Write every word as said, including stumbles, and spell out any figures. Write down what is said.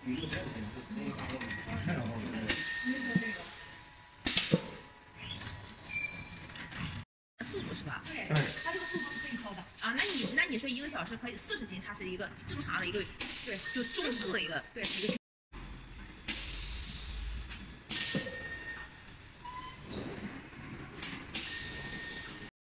速度是吧？ 对，它这个速度是可以抠的。 啊，那你那你说一个小时可以四十斤，它是一个正常的一个对，就重速的一个对一个。